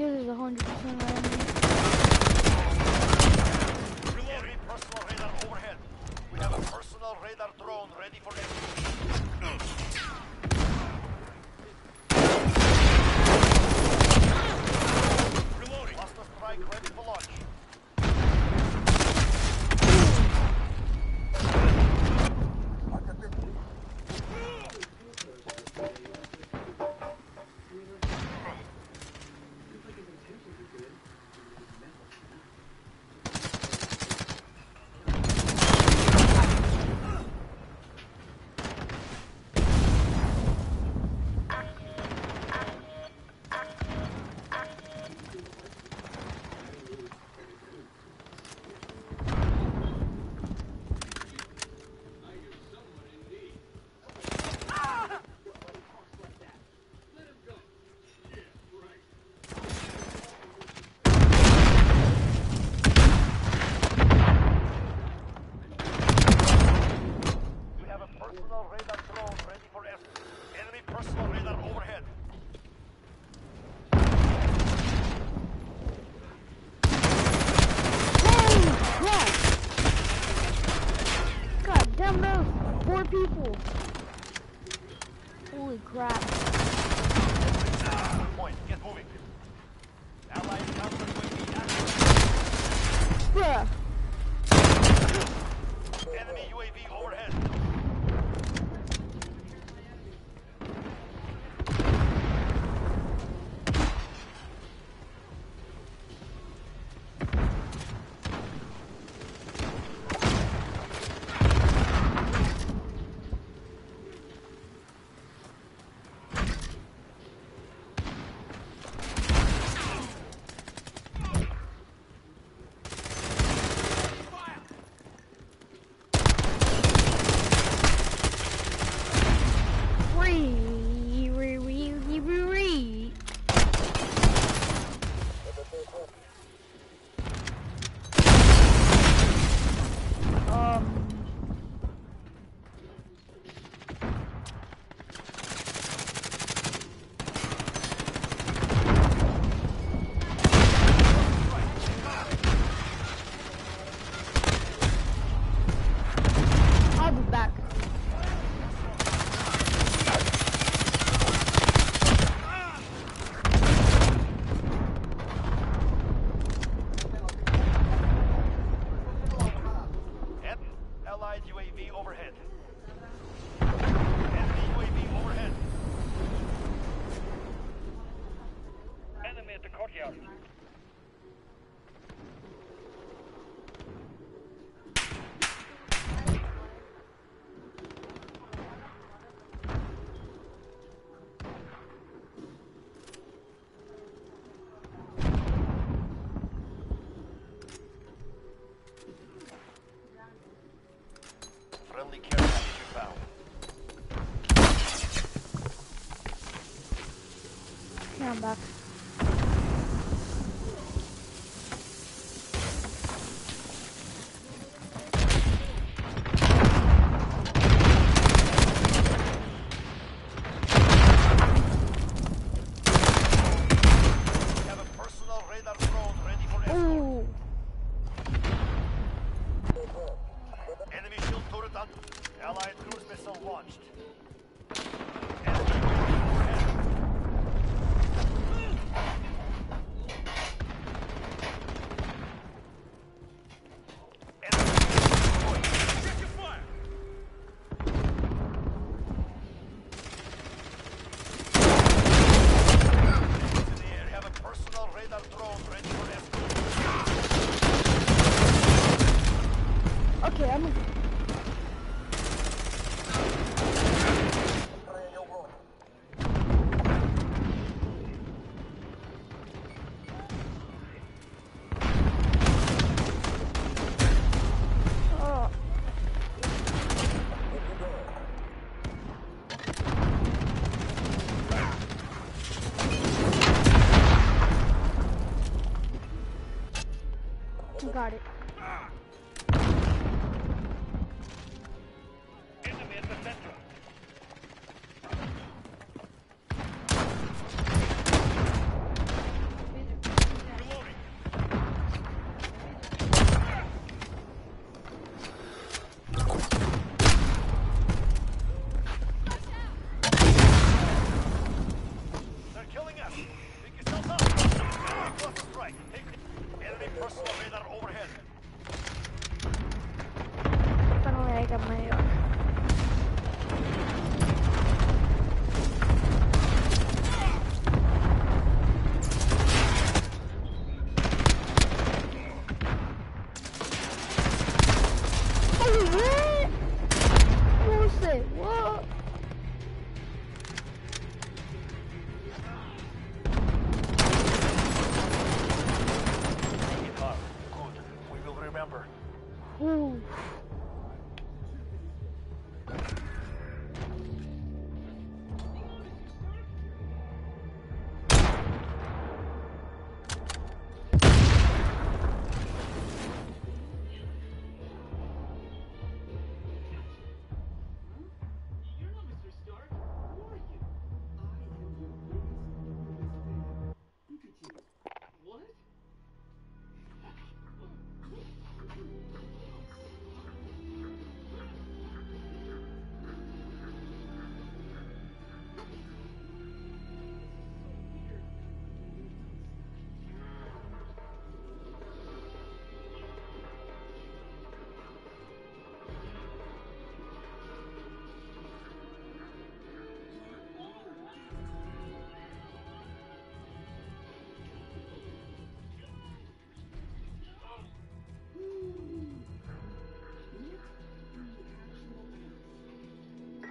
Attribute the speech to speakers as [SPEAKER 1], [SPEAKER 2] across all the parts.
[SPEAKER 1] This is 100% enemy.
[SPEAKER 2] Enemy personal radar overhead. We have a personal radar drone ready for execution. Reloading. Cluster strike ready for launch. Personal radar drone ready for escort. Enemy personal radar overhead.
[SPEAKER 1] Holy crap! God damn those 4 people. Holy crap.
[SPEAKER 2] Point, get moving. Allied counter UAV active.
[SPEAKER 1] Bruh.
[SPEAKER 2] Enemy UAV overhead.
[SPEAKER 1] I'll be back.
[SPEAKER 2] Allied UAV overhead. Enemy UAV overhead. Enemy at the courtyard. Friendly care package found.
[SPEAKER 1] Okay, I'm back.
[SPEAKER 2] We have a personal radar drone ready for escort.
[SPEAKER 1] Ooh.
[SPEAKER 2] Enemy shield turret on. Allied cruise missile launched. Enemy UAV overhead. Enemy deployed. Check your fire. In the air, have a personal radar drone ready for escort.
[SPEAKER 1] Okay, I'm got it.
[SPEAKER 2] Enemy at the center.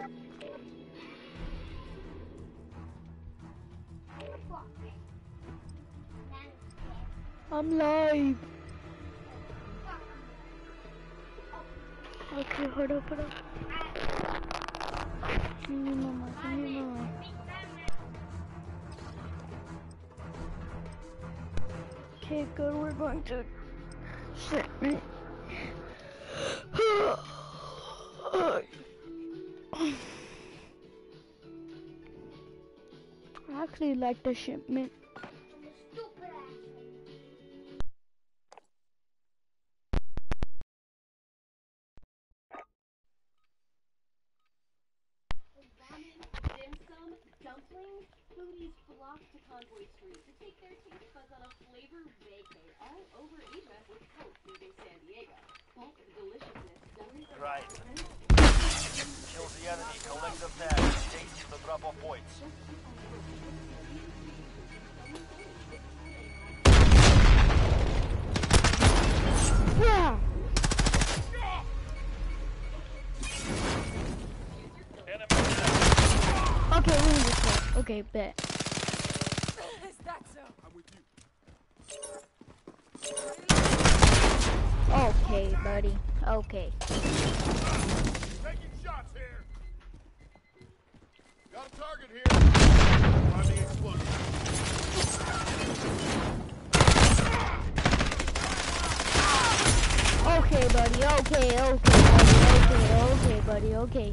[SPEAKER 1] I'm live. Okay, hold up. Give me mama. Okay, good. We're going to shipment. I actually like the shipment.
[SPEAKER 3] Dim sum, dumplings, foodies flock to Convoy Street to take their taste buds on a flavor vacay all over Asia with Coke leaving San Diego. But the deliciousness doesn't
[SPEAKER 2] Right. Kill the enemy, collect the tag, take the drop off points.
[SPEAKER 1] Yeah. Okay, we're in this way. Okay, bet.
[SPEAKER 3] Is that so?
[SPEAKER 4] I'm with you.
[SPEAKER 1] Okay, buddy. Okay.
[SPEAKER 4] Taking shots here. Got a target here. Finding explosive.
[SPEAKER 1] Okay, buddy. Okay, buddy. Okay.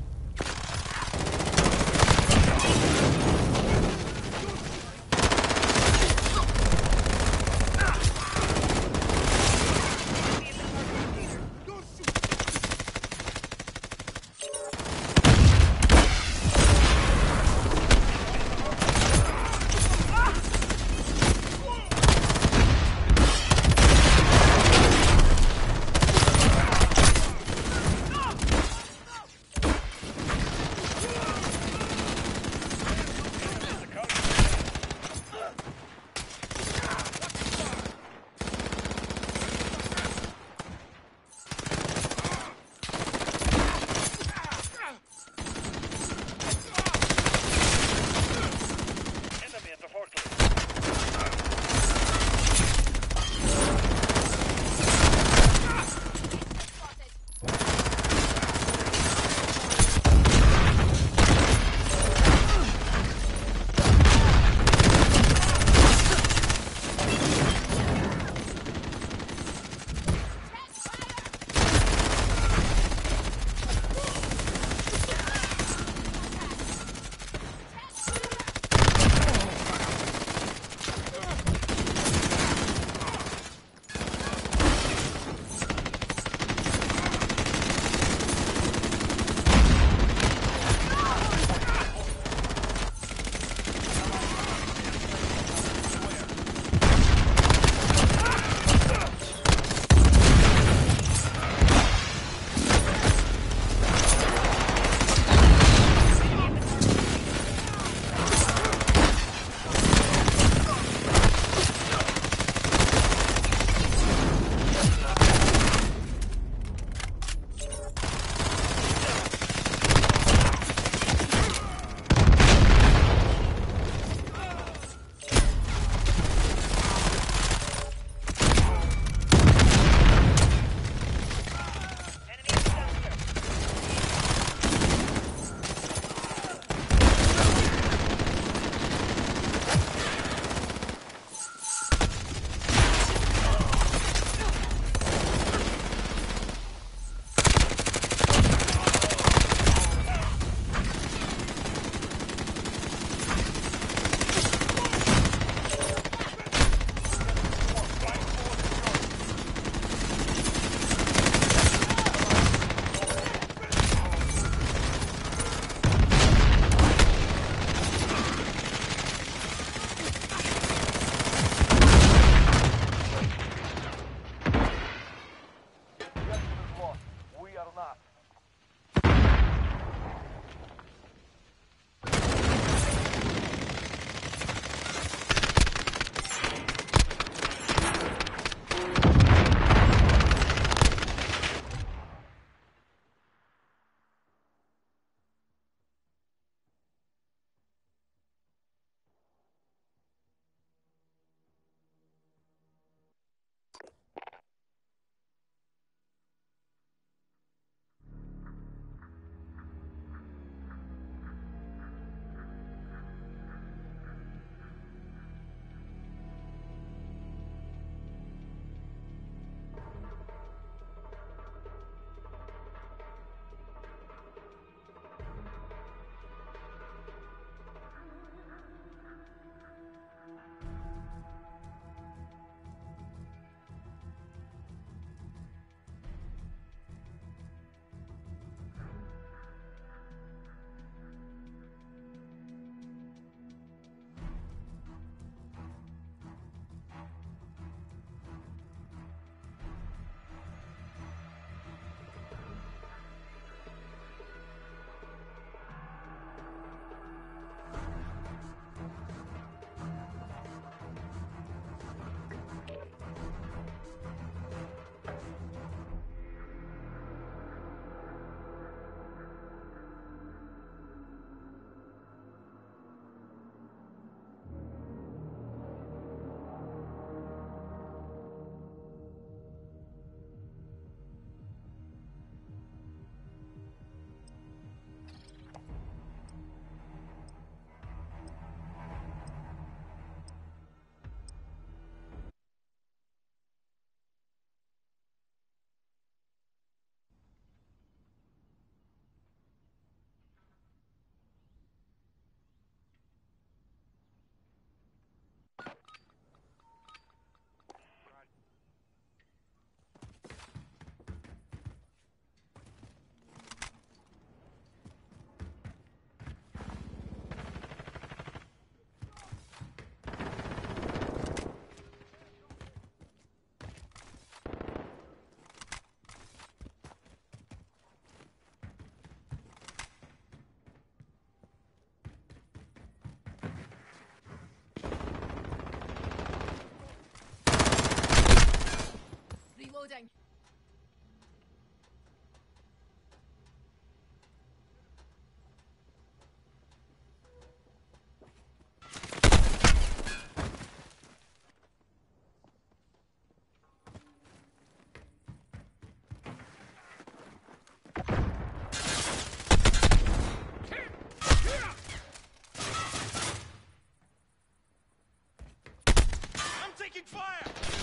[SPEAKER 5] Reloading.
[SPEAKER 2] I'm taking fire!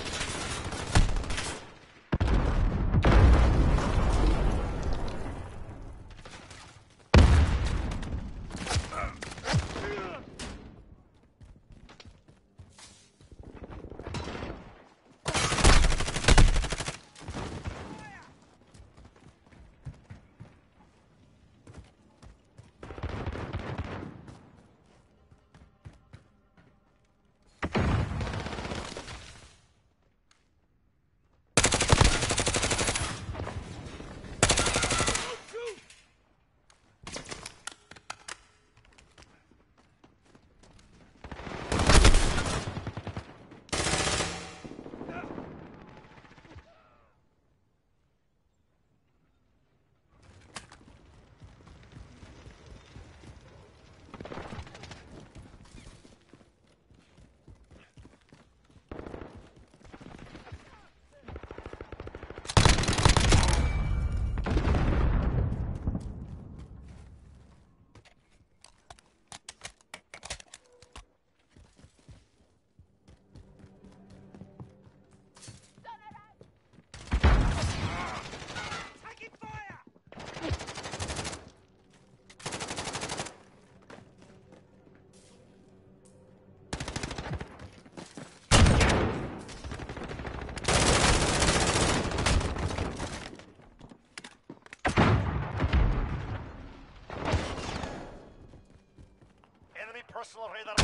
[SPEAKER 2] Personal radar.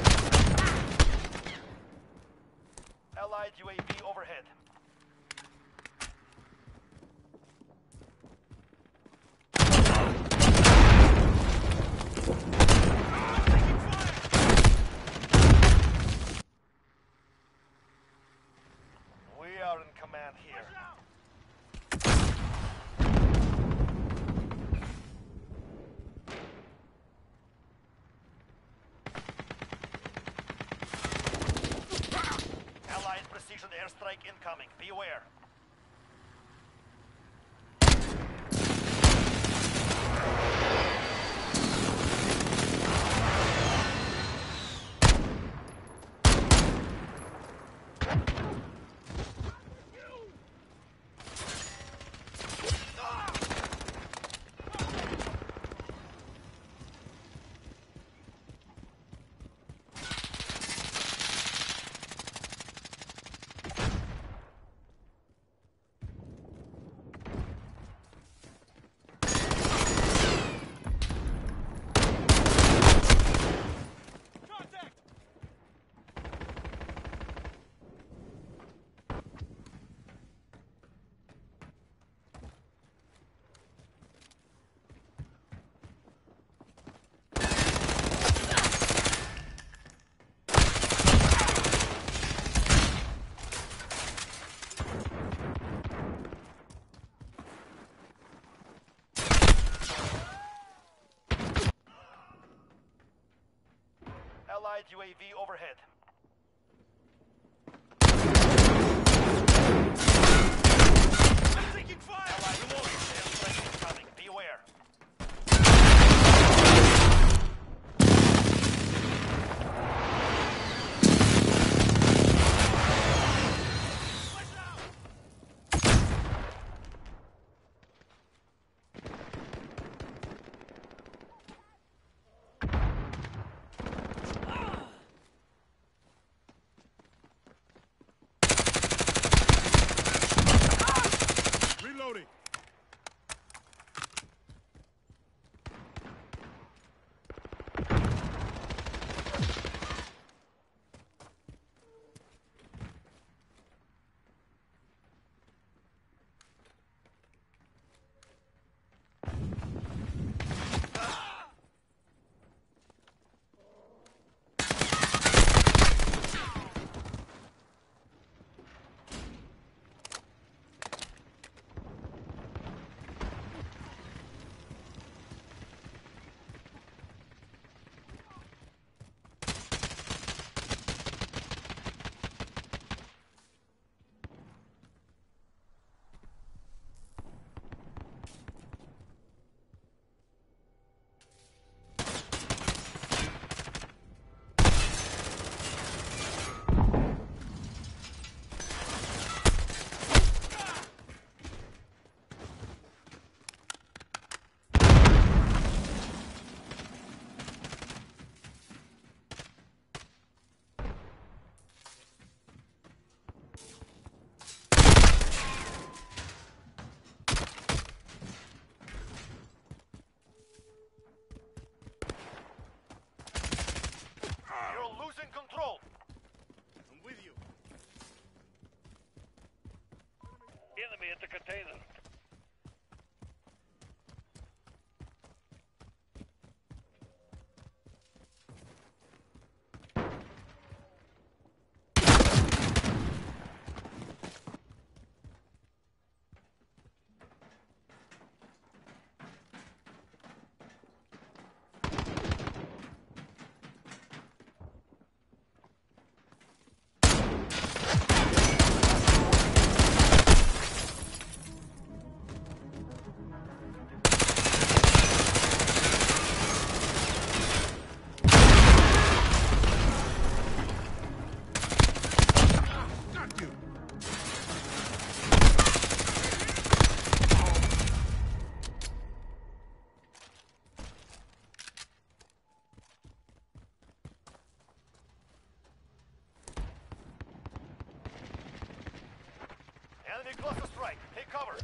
[SPEAKER 2] Allied UAV overhead. Taking fire! We are in command here. Allied precision airstrike incoming. Beware. Allied UAV overhead. I'm taking fire! Allied airstrike incoming. Beware. container.
[SPEAKER 4] Got you!
[SPEAKER 2] Enemy cluster strike. Take cover.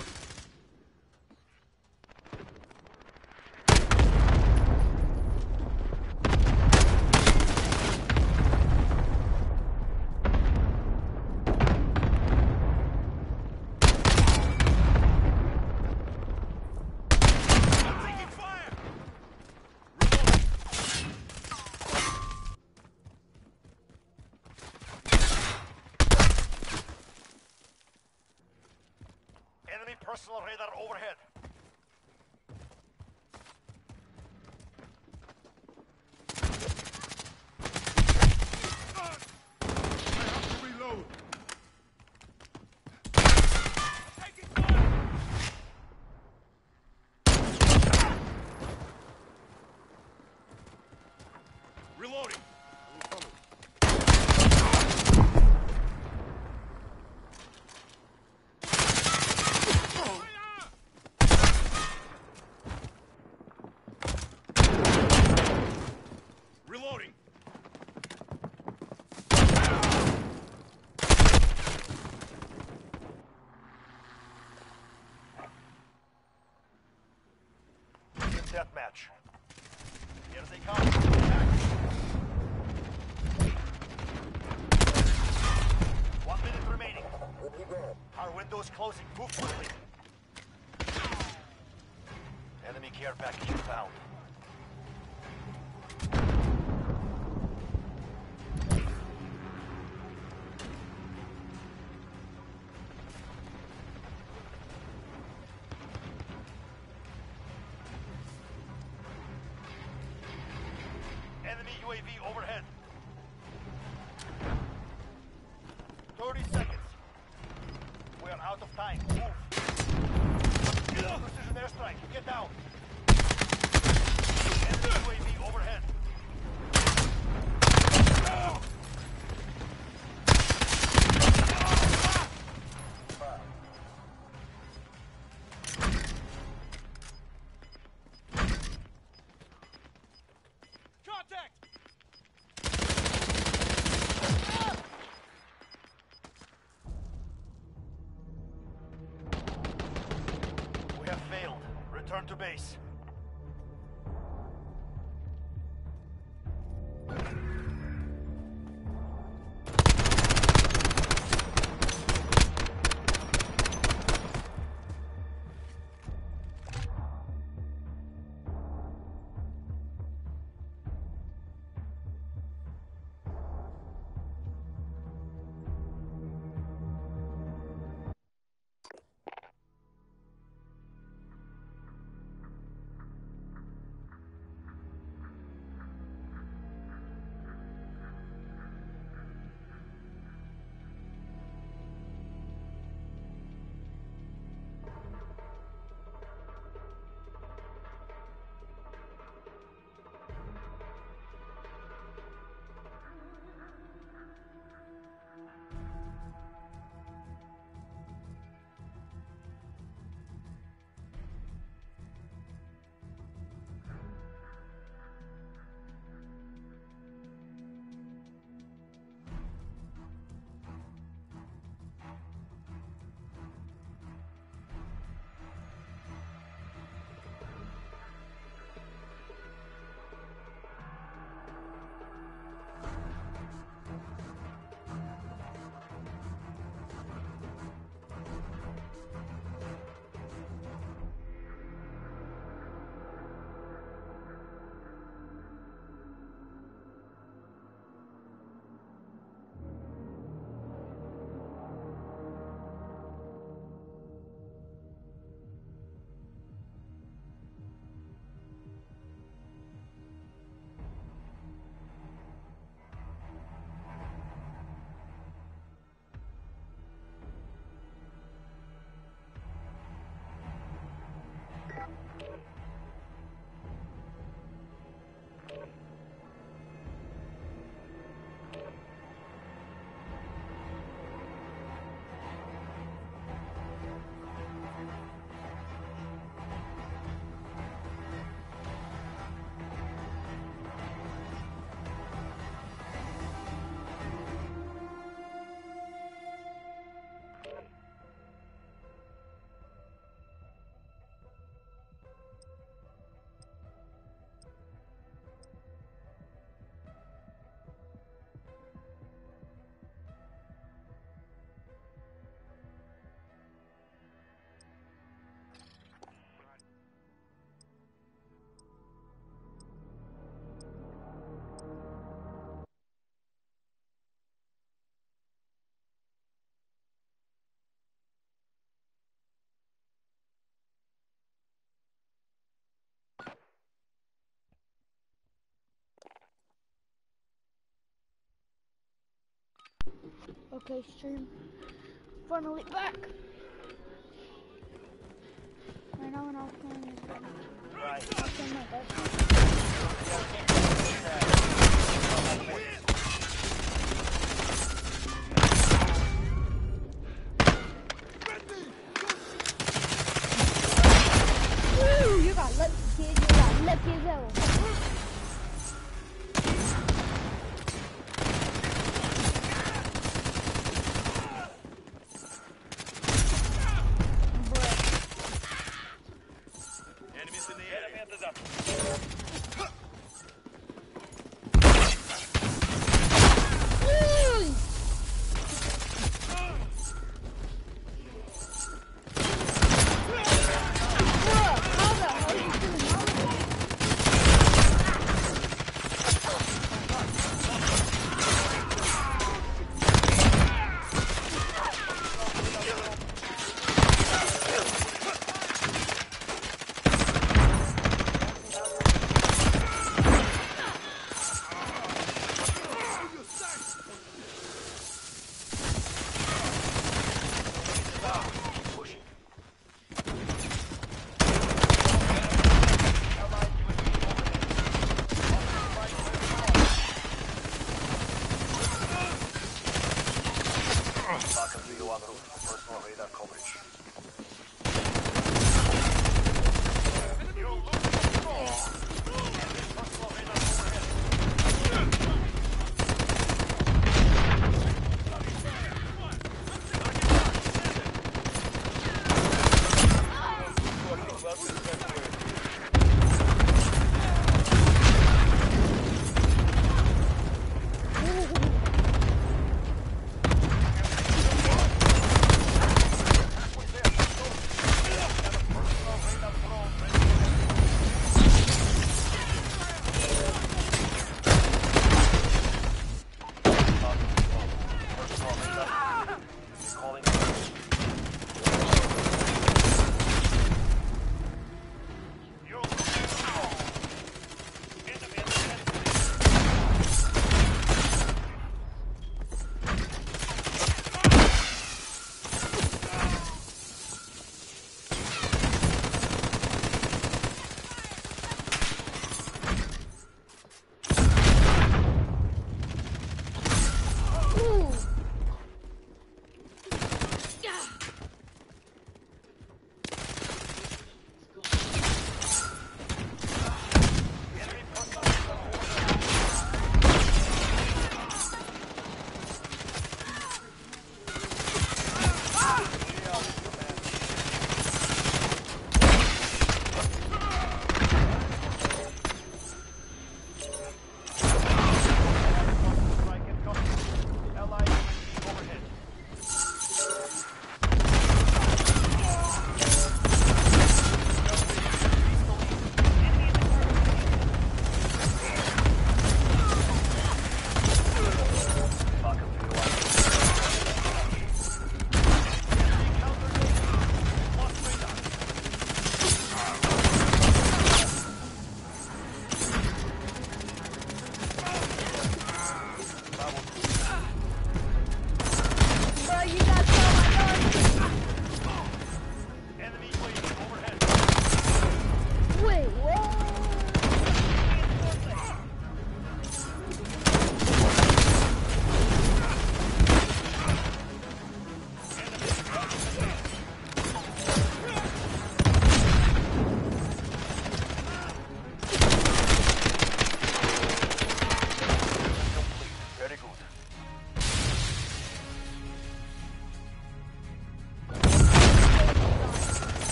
[SPEAKER 4] Taking fire!
[SPEAKER 2] Enemy personal radar overhead.
[SPEAKER 4] I have to reload. Taking fire! Reloading. Reloading.
[SPEAKER 2] Deathmatch. Here they come. Attack. 1 minute remaining. Our window's closing. Move quickly. Enemy care package inbound. Enemy UAV overhead. 30 seconds. We are out of time. Move. Precision airstrike. Get down. Enemy UAV overhead.
[SPEAKER 4] Contact!
[SPEAKER 2] We have failed. Return to base.
[SPEAKER 1] Okay, stream. Finally back. Right now, and I'll play this game.
[SPEAKER 2] Right.
[SPEAKER 1] I'll play my best. Woo! You got lucky, kid. You got lucky as hell.
[SPEAKER 4] Enemies in the area.
[SPEAKER 1] Woo! How the hell are you doing all of that?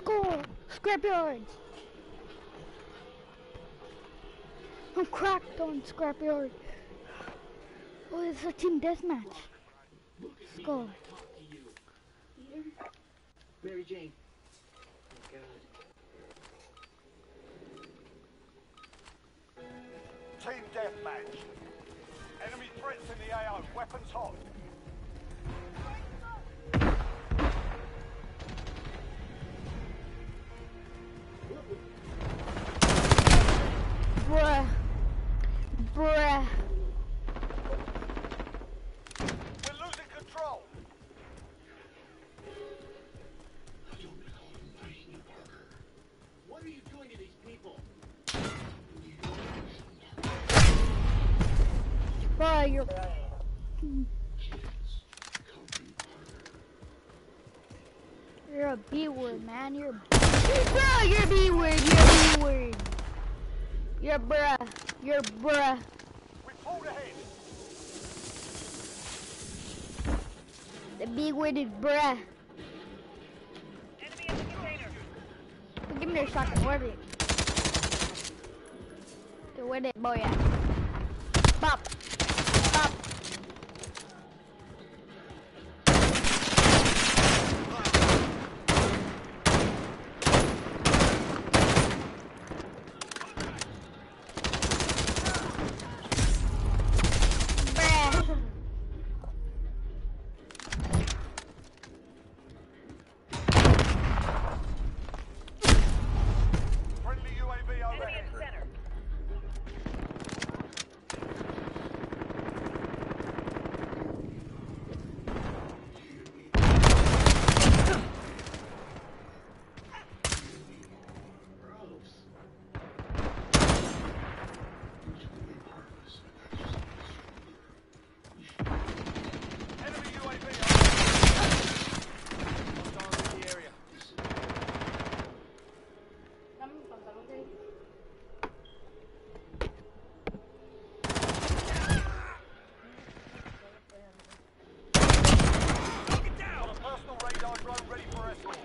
[SPEAKER 1] go! Scrapyard! I'm cracked on Scrapyard. Oh, it's a team deathmatch. Let's go.
[SPEAKER 5] Mary Jane.
[SPEAKER 2] Team deathmatch. Enemy threats in the AO. Weapons hot.
[SPEAKER 1] Bruh. Bruh.
[SPEAKER 2] We're losing control.
[SPEAKER 5] What are you doing to these people?
[SPEAKER 1] Bruh, you're... You're a B-word, man. You're... Bruh, you're a B-word. You're a B-word. You're bruh. You're bruh.
[SPEAKER 2] We pulled ahead.
[SPEAKER 1] The B-word is bruh.
[SPEAKER 4] Enemy in the container.
[SPEAKER 1] Give me their shotgun. Where is it? Okay, where did boy at? Bop. Bop. Bruh.
[SPEAKER 2] Friendly UAV
[SPEAKER 4] Enemy
[SPEAKER 2] overhead.
[SPEAKER 4] in the center.
[SPEAKER 2] Enemy UAV overhead. Hostiles in the area. Got a personal radar drone ready for escort.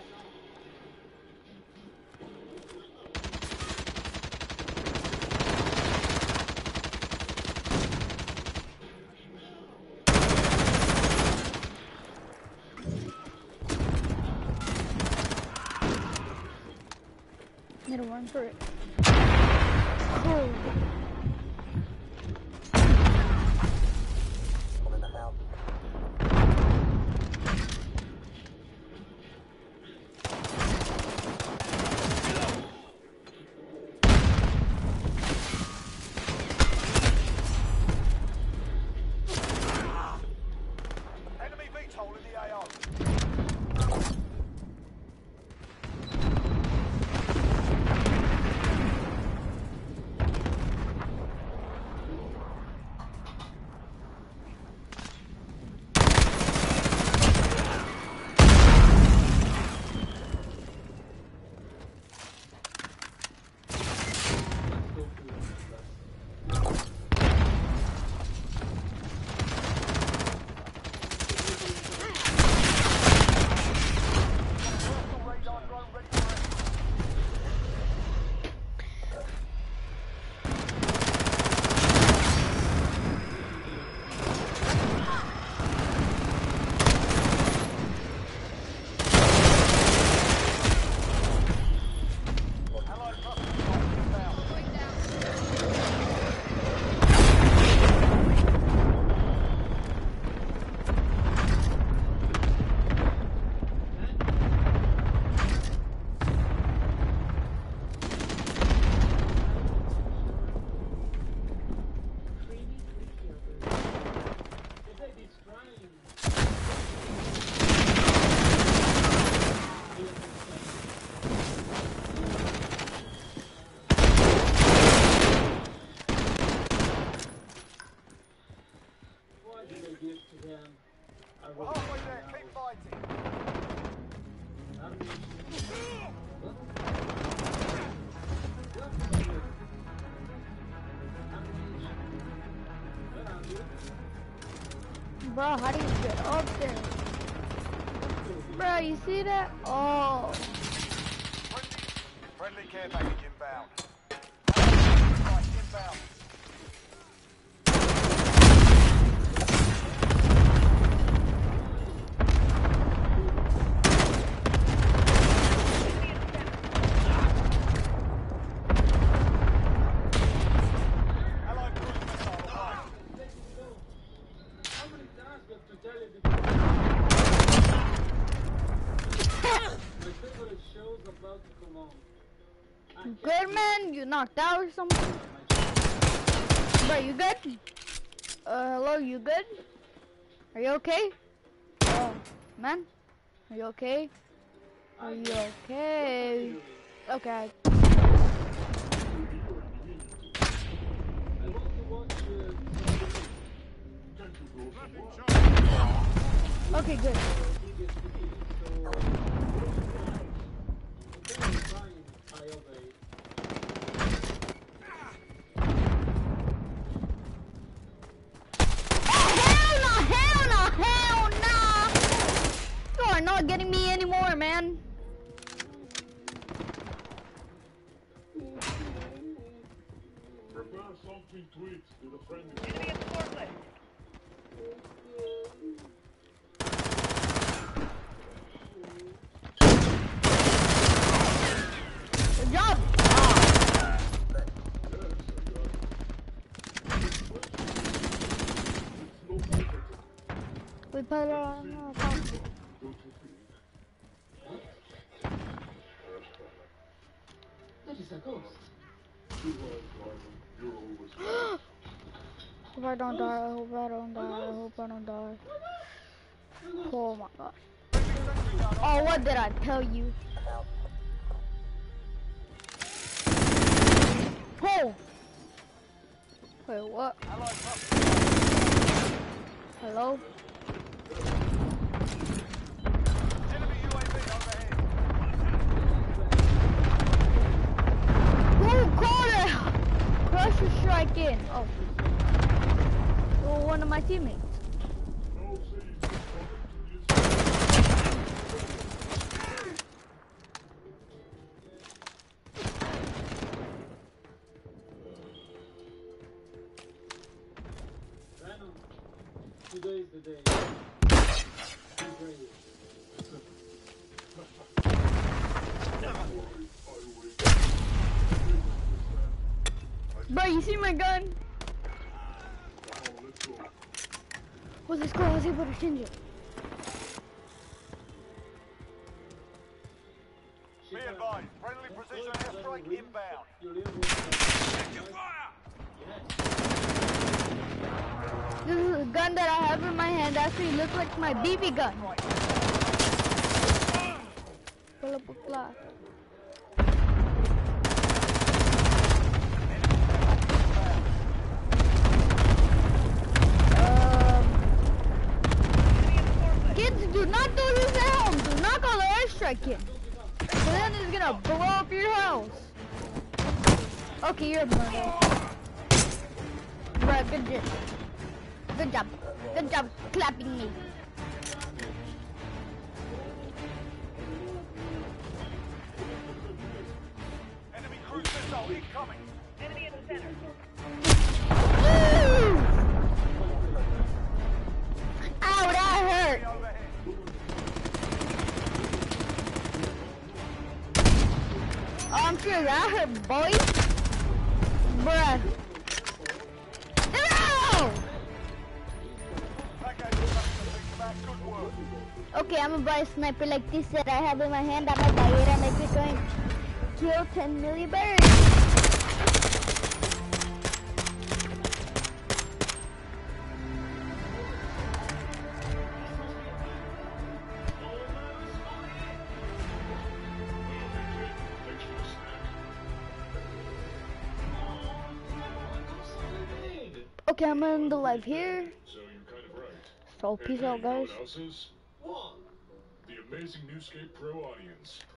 [SPEAKER 1] Need to run for it. Cool.
[SPEAKER 2] Enemy VTOL in the AO. Personal radar drone ready for escort. Allied cluster strike inbound.
[SPEAKER 5] Why did they give to them? I
[SPEAKER 2] We're halfway there. Keep fighting.
[SPEAKER 1] Bro, how do you get up there? Bro, you see that? Oh.
[SPEAKER 2] Friendly care package inbound. Strike inbound. Allied cruise missile arrived.
[SPEAKER 5] How many times do I have to tell you my favorite show's about to come on.
[SPEAKER 1] Good man, you knocked out or something? Bro, you good? Hello, you good? Are you okay? Oh, man, are you okay? Are you okay? Okay.
[SPEAKER 5] I want to watch
[SPEAKER 1] Okay, good. Hell no! Hell no! You are not getting me anymore, man.
[SPEAKER 6] Prepare something to eat to the friendly.
[SPEAKER 4] Enemy at the forklift.
[SPEAKER 1] Good job. We put it on the phone.
[SPEAKER 5] That is a ghost.
[SPEAKER 1] Hope I don't die, I hope I don't die, I hope I don't die. Oh my god. Oh, what did I tell you? Oh! Wait, what?
[SPEAKER 2] Allied cluster.
[SPEAKER 1] Hello?
[SPEAKER 2] Enemy UAV overhead.
[SPEAKER 1] Who called it? Cluster strike in. Oh. Well, one of my teammates.
[SPEAKER 6] No cities are coming to
[SPEAKER 5] Venom, today is the day. Be brave.
[SPEAKER 1] Bro, you see my gun? Was this girl? I was able to change it.
[SPEAKER 2] Be advised. Friendly precision airstrike inbound.
[SPEAKER 5] Your little boy.
[SPEAKER 1] This is a gun that I have in my hand actually looks like my BB gun. Pull up a glass. Kids, do not do this at home. Do not go to airstrike in. So then it's gonna blow up your house. Okay, you're a murderer. Bruh, good job. Good job. Good job clapping me.
[SPEAKER 2] Enemy cruise missile incoming.
[SPEAKER 4] Enemy in the center.
[SPEAKER 1] Woo! Ow, that hurt.
[SPEAKER 2] Overhead.
[SPEAKER 1] Oh, I'm sure that hurt, boy. Bruh. No!
[SPEAKER 2] Package back. Good work.
[SPEAKER 1] Okay, I'm gonna buy a sniper like this that I have in my hand. I'm gonna buy it and make it going kill 10 million birds. Okay, I'm gonna end the live here.
[SPEAKER 6] So you're kind of right.
[SPEAKER 1] So peace out, guys.
[SPEAKER 6] The amazing Newscape Pro audience.